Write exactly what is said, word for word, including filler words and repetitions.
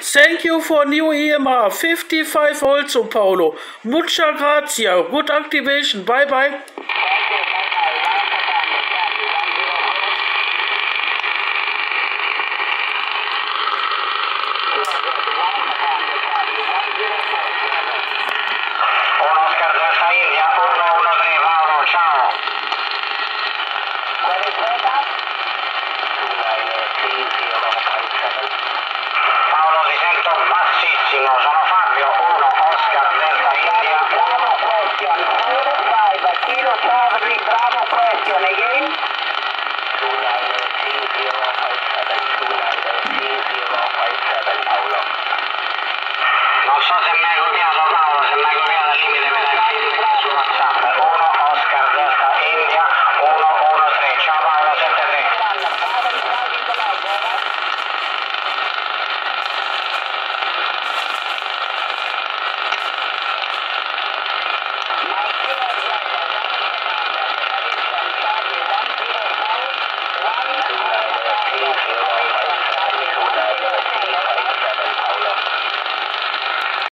Thank you for new E M R. fifty-five also, Paulo. Mucha gracia. Good activation. Bye bye. Paolo, ti sento bassissimo, sono Fabio, uno, Oscar, Delta, India. Bravo question, zero five, Kilo Charlie, bravo question, again? two nine three zero five seven, two nine three zero five seven, Paolo. Non so se mi hai copiato, Paolo, se mi hai copiato al limite me dai feedback sulla